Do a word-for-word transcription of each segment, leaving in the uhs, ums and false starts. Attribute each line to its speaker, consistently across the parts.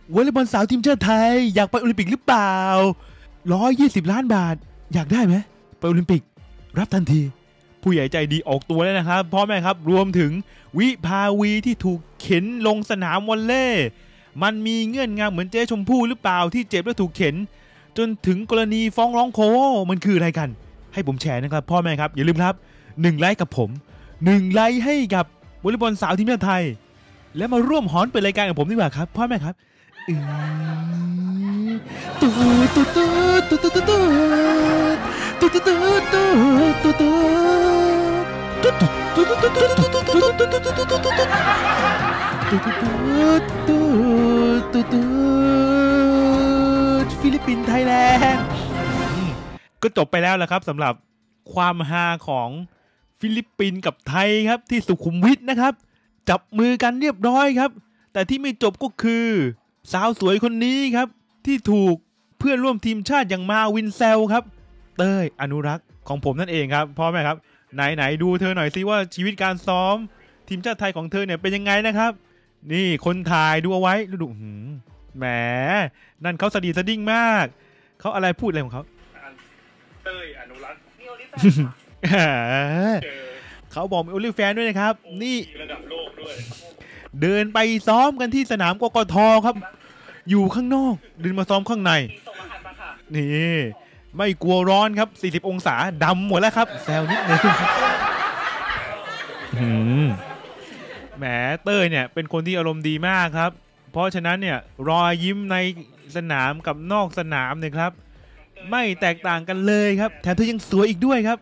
Speaker 1: วอลเลย์บอลสาวทีมชาติไทยอยากไปโอลิมปิกหรือเปล่าร้อยยี่สิบล้านบาทอยากได้ไหมไปโอลิมปิกรับทันทีผู้ใหญ่ใจดีออกตัวแล้วนะครับพ่อแม่ครับรวมถึงวิภาวีที่ถูกเข็นลงสนามวอลเลย์มันมีเงื่อนงำเหมือนเจ๊ชมพู่หรือเปล่าที่เจ็บแล้วถูกเข็นจนถึงกรณีฟ้องร้องโคมันคืออะไรกันให้ผมแชร์นะครับพ่อแม่ครับอย่าลืมครับหนึ่งไลค์กับผมหนึ่งไลค์ให้กับวอลเลย์บอลสาวทีมชาติไทยแล้วมาร่วมฮอนเปิดรายการกับผมดีกว่าครับพ่อแม่ครับตูตูตูตูตูตูตูตูตูตูตูตูตูตูฟิลิปปินส์ไทยแลนด์ก็จบไปแล้วแหละครับสำหรับความฮาของฟิลิปปินส์กับไทยครับที่สุขุมวิทนะครับจับมือกันเรียบร้อยครับแต่ที่ไม่จบก็คือสาวสวยคนนี้ครับที่ถูกเพื่อนร่วมทีมชาติอย่างมาวินเซลครับเต้ยอนุรักษ์ของผมนั่นเองครับพ่อแม่ครับไหนไหนดูเธอหน่อยซิว่าชีวิตการซ้อมทีมชาติไทยของเธอเนี่ยเป็นยังไงนะครับนี่คนถ่ายดูเอาไว้ดูแหมนั่นเขาสดีสดิ้งมากเขาอะไรพูดอะไรของเขา
Speaker 2: เต้ยอนุรักษ์
Speaker 1: เขาบอกมีโอลิแฟนด้วยนะครับนี่
Speaker 2: ระดับโลกด้วย
Speaker 1: เดินไปซ้อมกันที่สนามกกทครับอยู่ข้างนอกเดินมาซ้อมข้างในนี่ไม่กลัวร้อนครับสี่สิบองศาดำหมดแล้วครับแซวนิดนึงแหมเต้ยเนี่ยเป็นคนที่อารมณ์ดีมากครับเพราะฉะนั้นเนี่ยรอยยิ้มในสนามกับนอกสนามเนี่ยครับไม่แตกต่างกันเลยครับแถมเธอยังสวยอีกด้วยครับ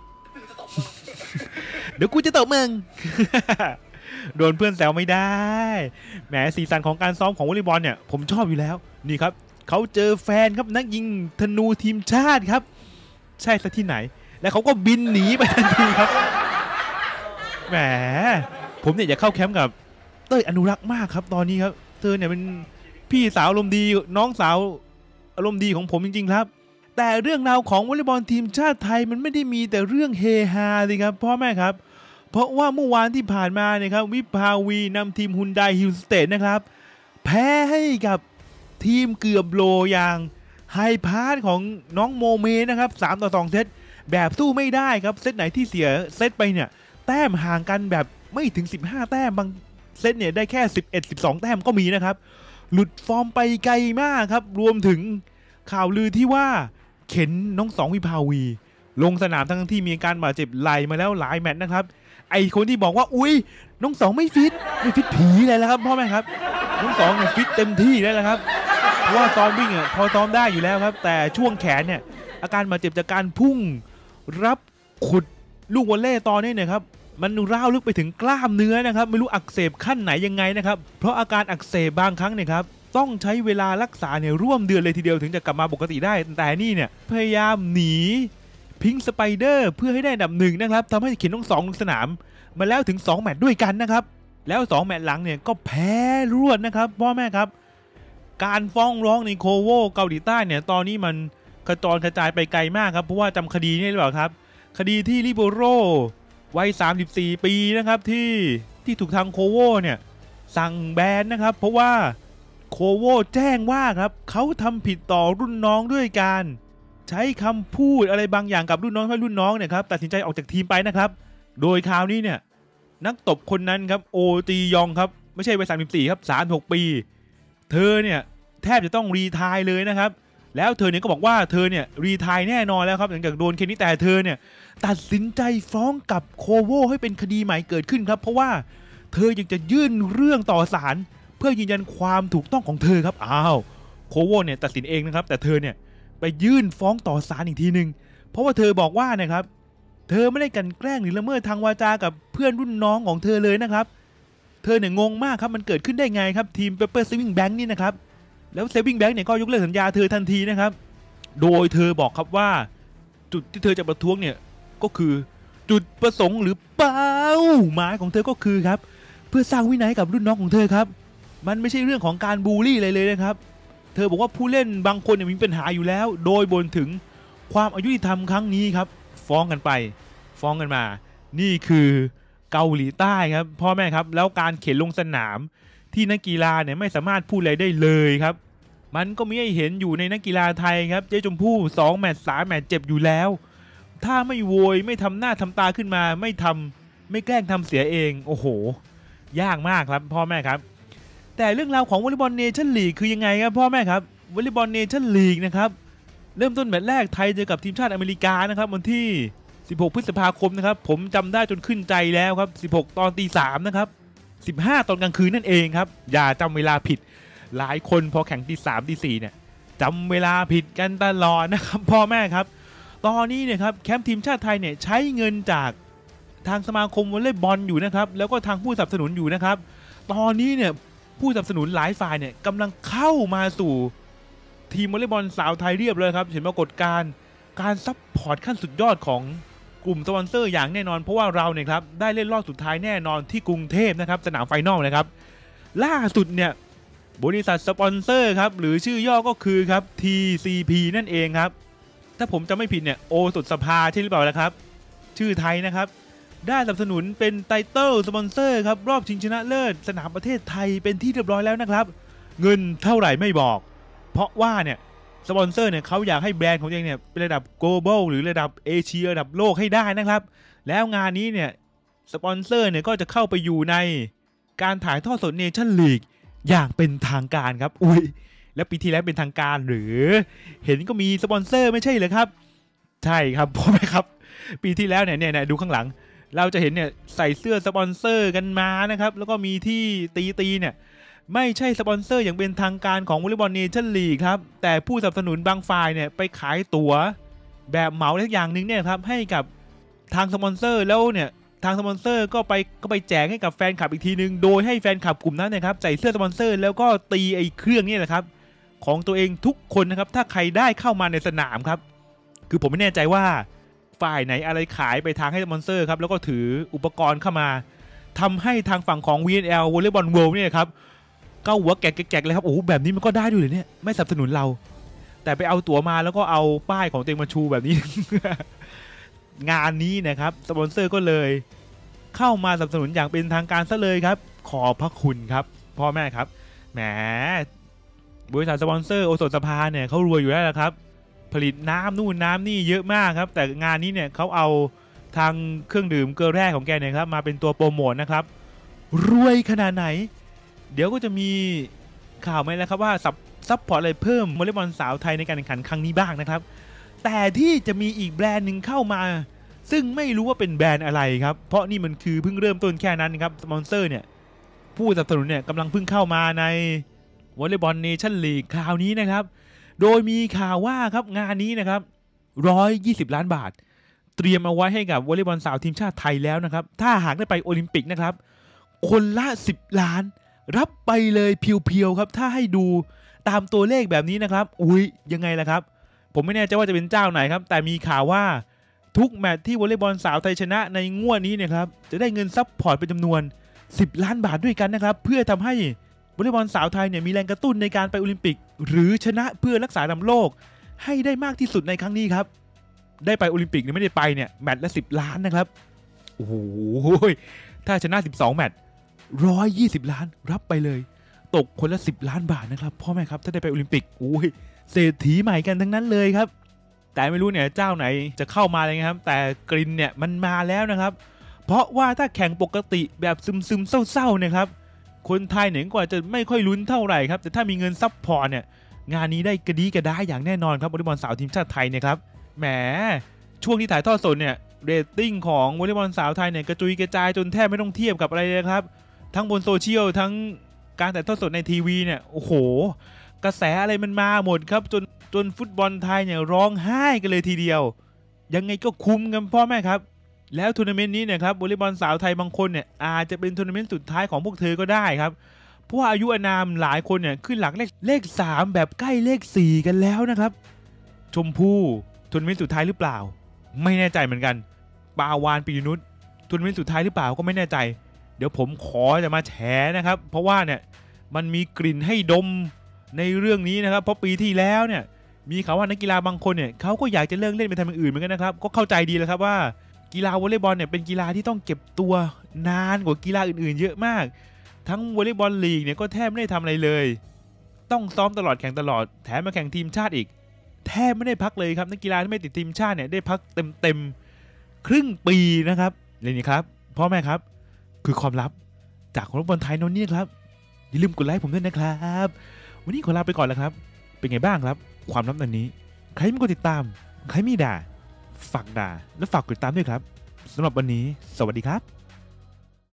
Speaker 1: เดี๋ยวกูจะตบมึงโดนเพื่อนแซวไม่ได้แหมสีสันของการซ้อมของวอลเลย์บอลเนี่ยผมชอบอยู่แล้วนี่ครับเขาเจอแฟนครับนักยิงธนูทีมชาติครับใช่ซะที่ไหนแล้วเขาก็บินหนีไปทันทีครับแหมผมเนี่ยอยากเข้าแคมป์กับเต้ยอนุรักษ์มากครับตอนนี้ครับเธอเนี่ยเป็นพี่สาวอารมณ์ดีน้องสาวอารมณ์ดีของผมจริงๆครับแต่เรื่องราวของวอลเลย์บอลทีมชาติไทยมันไม่ได้มีแต่เรื่องเฮฮาสิครับพ่อแม่ครับเพราะว่าเมื่อวานที่ผ่านมาเนี่ยครับวิภาวีนำทีมฮุนไดฮิลสเตทนะครับแพ้ให้กับทีมเกือบโลอย่างไฮพาร์ทของน้องโมเมนะครับสามต่อสองเซตแบบสู้ไม่ได้ครับเซตไหนที่เสียเซตไปเนี่ยแต้มห่างกันแบบไม่ถึงสิบห้าแต้มบางเซตเนี่ยได้แค่สิบเอ็ด สิบสองแต้มก็มีนะครับหลุดฟอร์มไปไกลมากครับรวมถึงข่าวลือที่ว่าเข็นน้องสองวิภาวีลงสนามทั้งที่มีการบาดเจ็บไหลมาแล้วหลายแมตช์นะครับไอคนที่บอกว่าอุ้ยน้องสองไม่ฟิตไม่ฟิตผีเลยแล้วครับพ่อแม่ครับน้องสองเนี่ยฟิตเต็มที่แล้วครับเพราะว่าซ้อมวิ่งอ่ะพอซ้อมได้อยู่แล้วครับแต่ช่วงแขนเนี่ยอาการบาดเจ็บจากการพุ่งรับขุดลูกวอลเลย์ตอนนี้เนี่ยครับมันร้าวลึกไปถึงกล้ามเนื้อนะครับไม่รู้อักเสบขั้นไหนยังไงนะครับเพราะอาการอักเสบบางครั้งเนี่ยครับต้องใช้เวลารักษาเนี่ยร่วมเดือนเลยทีเดียวถึงจะกลับมาปกติได้แต่นี่เนี่ยพยายามหนีพิงค์สไปเดอร์เพื่อให้ได้อันดับหนึ่งนะครับทำให้เข็นน้องสองลงสนามมาแล้วถึงสองแมตช์ด้วยกันนะครับแล้วสองแมตช์หลังเนี่ยก็แพ้รวดนะครับพ่อแม่ครับการฟ้องร้องในโคโวเกาหลีใต้เนี่ยตอนนี้มันกระจรกระจายไปไกลมากครับเพราะว่าจำคดีนี่หรือเปล่าครับคดีที่ลิโบโรวัยสามสิบสี่ปีนะครับที่ที่ถูกทางโคโวเนี่ยสั่งแบนนะครับเพราะว่าโคโวแจ้งว่าครับเขาทำผิดต่อรุ่นน้องด้วยการใช้คำพูดอะไรบางอย่างกับรุ่นน้องให้รุ่นน้องเนี่ยครับตัดสินใจออกจากทีมไปนะครับโดยคราวนี้เนี่ยนักตบคนนั้นครับโอจียองครับไม่ใช่วัยสามสิบสี่ครับสามสิบหกปีเธอเนี่ยแทบจะต้องรีไทร์เลยนะครับแล้วเธอเนี่ยก็บอกว่าเธอเนี่ยรีไทร์แน่นอนแล้วครับหลังจากโดนเคสนี้แต่เธอเนี่ยตัดสินใจฟ้องกับโคโวให้เป็นคดีใหม่เกิดขึ้นครับเพราะว่าเธอยังจะยื่นเรื่องต่อศาลเพื่อยืนยันความถูกต้องของเธอครับอ้าวโคโวเนี่ยตัดสินเองนะครับแต่เธอเนี่ยไปยื่นฟ้องต่อศาลอีกทีหนึ่งเพราะว่าเธอบอกว่านะครับเธอไม่ได้กันแกล้งหรือละเมิดทางวาจากับเพื่อนรุ่นน้องของเธอเลยนะครับเธอเนี่ยงงมากครับมันเกิดขึ้นได้ไงครับทีม Pepper Saving Bank นี่นะครับแล้ว Saving Bank เนี่ยก็ยกเลิกสัญญาเธอทันทีนะครับโดยเธอบอกครับว่าจุดที่เธอจะประท้วงเนี่ยก็คือจุดประสงค์หรือเป้าหมายของเธอก็คือครับเพื่อสร้างวินัยกับรุ่นน้องของเธอครับมันไม่ใช่เรื่องของการบูลลี่อะไรเลยนะครับเธอบอกว่าผู้เล่นบางคนเนี่ยมีปัญหาอยู่แล้วโดยบ่นถึงความอายุติธรรมครั้งนี้ครับฟ้องกันไปฟ้องกันมานี่คือเกาหลีใต้ครับพ่อแม่ครับแล้วการเข็นลงสนามที่นักกีฬาเนี่ยไม่สามารถพูดอะไรได้เลยครับมันก็มีให้เห็นอยู่ในนักกีฬาไทยครับเจ๊ชมพู่สองแมตช์สามแมตช์เจ็บอยู่แล้วถ้าไม่โวยไม่ทำหน้าทำตาขึ้นมาไม่ทำไม่แกล้งทำเสียเองโอ้โหยากมากครับพ่อแม่ครับแต่เรื่องราวของวอลเลย์บอลเนชั่นลีกคือยังไงครับพ่อแม่ครับวอลเลย์บอลเนชั่นลีกนะครับเริ่มต้นแมตช์แรกไทยเจอกับทีมชาติอเมริกานะครับวันที่สิบหกพฤษภาคมนะครับผมจำได้จนขึ้นใจแล้วครับสิบหกตอนตีสามนะครับสิบห้าตอนกลางคืนนั่นเองครับอย่าจำเวลาผิดหลายคนพอแข่งตีสามตีสี่เนี่ยจำเวลาผิดกันตลอดนะครับพ่อแม่ครับตอนนี้เนี่ยครับแคมป์ทีมชาติไทยเนี่ยใช้เงินจากทางสมาคมวอลเลย์บอลอยู่นะครับแล้วก็ทางผู้สนับสนุนอยู่นะครับตอนนี้เนี่ยผู้สนับสนุนหลายฝ่ายเนี่ยกำลังเข้ามาสู่ทีมวอลเลย์บอลสาวไทยเรียบเลยครับเห็นปรากฏการณ์การซัพพอร์ตขั้นสุดยอดของกลุ่มสปอนเซอร์อย่างแน่นอนเพราะว่าเราเนี่ยครับได้เล่นรอบสุดท้ายแน่นอนที่กรุงเทพนะครับสนามไฟนอลนะครับล่าสุดเนี่ยบริษัทสปอนเซอร์ครับหรือชื่อย่อก็คือครับ ที ซี พี นั่นเองครับถ้าผมจำไม่ผิดเนี่ยโอสถสภาใช่หรือเปล่าล่ะครับชื่อไทยนะครับได้สนับสนุนเป็นไตเติลสปอนเซอร์ครับรอบชิงชนะเลิศสนามประเทศไทยเป็นที่เรียบร้อยแล้วนะครับเงินเท่าไหร่ไม่บอกเพราะว่าเนี่ยสปอนเซอร์เนี่ยเขาอยากให้แบรนด์ของตัวเองเนี่ยเป็นระดับ global หรือระดับเอเชียระดับโลกให้ได้นะครับแล้วงานนี้เนี่ยสปอนเซอร์เนี่ยก็จะเข้าไปอยู่ในการถ่ายทอดสดเนชั่นลีกอย่างเป็นทางการครับอุ้ยแล้วปีที่แล้วเป็นทางการหรือเห็นก็มีสปอนเซอร์ไม่ใช่เหรอครับใช่ครับพ่อแม่ครับปีที่แล้วเนี่ยเนี่ยดูข้างหลังเราจะเห็นเนี่ยใส่เสื้อสปอนเซอร์กันมานะครับแล้วก็มีที่ตีตีเนี่ยไม่ใช่สปอนเซอร์อย่างเป็นทางการของวอลเลย์บอลเนชั่นลีกครับแต่ผู้สนับสนุนบางฝ่ายเนี่ยไปขายตั๋วแบบเหมาทุกอย่างนึงเนี่ยครับให้กับทางสปอนเซอร์แล้วเนี่ยทางสปอนเซอร์ก็ไปก็ไปแจกให้กับแฟนคลับอีกทีนึงโดยให้แฟนคลับกลุ่มนั้นนะครับใส่เสื้อสปอนเซอร์แล้วก็ตีไอ้เครื่องนี่แหละครับของตัวเองทุกคนนะครับถ้าใครได้เข้ามาในสนามครับคือผมไม่แน่ใจว่าฝ่ายไหนอะไรขายไปทางให้สปอนเซอร์ครับแล้วก็ถืออุปกรณ์เข้ามาทำให้ทางฝั่งของ วี เอ็น แอล Volleyball World เนี่ยครับก็หัวแกกๆเลยครับโอ้โหแบบนี้มันก็ได้ด้วยเลยเนี่ยไม่สนับสนุนเราแต่ไปเอาตั๋วมาแล้วก็เอาป้ายของตัวเองมาชูแบบนี้ งานนี้นะครับสปอนเซอร์ก็เลยเข้ามาสนับสนุนอย่างเป็นทางการซะเลยครับขอบพระคุณครับพ่อแม่ครับแหมบริษัทสปอนเซอร์โอสถสภาเนี่ยเขารวยอยู่แล้วละครับผลิตน้ำนู่นน้ำนี่เยอะมากครับแต่งานนี้เนี่ยเขาเอาทางเครื่องดื่มเกลือแร่ของแกเนี่ยครับมาเป็นตัวโปรโมทนะครับรวยขนาดไหนเดี๋ยวก็จะมีข่าวไหมแล้วครับว่าซับซับพอร์ตอะไรเพิ่มวอลเลย์บอลสาวไทยในการแข่งขันครั้งนี้บ้างนะครับแต่ที่จะมีอีกแบรนด์หนึ่งเข้ามาซึ่งไม่รู้ว่าเป็นแบรนด์อะไรครับเพราะนี่มันคือเพิ่งเริ่มต้นแค่นั้นครับสปอนเซอร์เนี่ยผู้สนับสนุนเนี่ยกำลังเพิ่งเข้ามาในวอลเลย์บอลเนชั่นลีกคราวนี้นะครับโดยมีข่าวว่าครับงานนี้นะครับหนึ่งร้อยยี่สิบล้านบาทเตรียมเอาไว้ให้กับวอลเลย์บอลสาวทีมชาติไทยแล้วนะครับถ้าหากได้ไปโอลิมปิกนะครับคนละสิบล้านรับไปเลยเพียวๆครับถ้าให้ดูตามตัวเลขแบบนี้นะครับอุ้ยยังไงล่ะครับผมไม่แน่ใจว่าจะเป็นเจ้าไหนครับแต่มีข่าวว่าทุกแมตช์ที่วอลเลย์บอลสาวไทยชนะในงวดนี้เนี่ยครับจะได้เงินซัพพอร์ตเป็นจำนวนสิบล้านบาทด้วยกันนะครับเพื่อทำให้วอลเลย์บอลสาวไทยเนี่ยมีแรงกระตุ้นในการไปโอลิมปิกหรือชนะเพื่อรักษาอันดับโลกให้ได้มากที่สุดในครั้งนี้ครับได้ไปโอลิมปิกเนี่ยไม่ได้ไปเนี่ยแมตช์ละสิบล้านนะครับโอ้โหถ้าชนะสิบสองแมตช์หนึ่งร้อยยี่สิบล้านรับไปเลยตกคนละสิบล้านบาทนะครับพ่อแม่ครับถ้าได้ไปโอลิมปิกโอ้ยเศรษฐีใหม่กันทั้งนั้นเลยครับแต่ไม่รู้เนี่ยเจ้าไหนจะเข้ามาอะไรเงี้ยครับแต่กลิ่นเนี่ยมันมาแล้วนะครับเพราะว่าถ้าแข่งปกติแบบซึมๆเศร้าๆนะครับคนไทยเนี่ยก็อาจจะไม่ค่อยลุ้นเท่าไหร่ครับแต่ถ้ามีเงินซัพพอร์ตเนี่ยงานนี้ได้กระดีกระด้าอย่างแน่นอนครับวอลเลย์บอลสาวทีมชาติไทยเนี่ยครับแหมช่วงที่ถ่ายทอดสดเนี่ยเรตติ้งของวอลเลย์บอลสาวไทยเนี่ยกระจุยกระจายจนแทบไม่ต้องเทียบกับอะไรเลยครับทั้งบนโซเชียลทั้งการถ่ายทอดสดในทีวีเนี่ยโอ้โหกระแสอะไรมันมาหมดครับจนจนฟุตบอลไทยเนี่ยร้องไห้กันเลยทีเดียวยังไงก็คุ้มกันพ่อแม่ครับแล้วทัวร์นาเมนต์นี้เนี่ยครับวอลเลย์บอลสาวไทยบางคนเนี่ยอาจจะเป็นทัวร์นาเมนต์สุดท้ายของพวกเธอก็ได้ครับเพราะว่าอายุอานามหลายคนเนี่ยขึ้นหลักเลขเลขสามแบบใกล้เลขสี่กันแล้วนะครับชมพู่ทัวร์นาเมนต์สุดท้ายหรือเปล่าไม่แน่ใจเหมือนกันปาวานปิยนุชทัวร์นาเมนต์สุดท้ายหรือเปล่าก็ไม่แน่ใจเดี๋ยวผมขอจะมาแฉนะครับเพราะว่าเนี่ยมันมีกลิ่นให้ดมในเรื่องนี้นะครับเพราะปีที่แล้วเนี่ยมีข่าวว่านักกีฬาบางคนเนี่ยเขาก็อยากจะเลิกเล่นไปทำอย่างอื่นเหมือนกันนะครับก็เข้าใจดีแล้วครับว่ากีฬาวอลเลย์บอลเนี่ยเป็นกีฬาที่ต้องเก็บตัวนานกว่ากีฬาอื่นๆเยอะมากทั้งวอลเลย์บอลลีกเนี่ยก็แทบไม่ได้ทำอะไรเลยต้องซ้อมตลอดแข่งตลอดแถมมาแข่งทีมชาติอีกแทบไม่ได้พักเลยครับนักกีฬาที่ไม่ติดทีมชาติเนี่ยได้พักเต็มๆครึ่งปีนะครับเลยนี่ครับพ่อแม่ครับคือความลับจากคนบอลไทยโน่นนี่ครับอย่าลืมกดไลค์ผมด้วยนะครับวันนี้ขอลาไปก่อนแล้วครับเป็นไงบ้างครับความลับอันนี้ใครไม่กดติดตามใครไม่ด่าฝากด่าและฝากกดติดตามด้วยครับสำหรับวันนี้สวัสดีครับ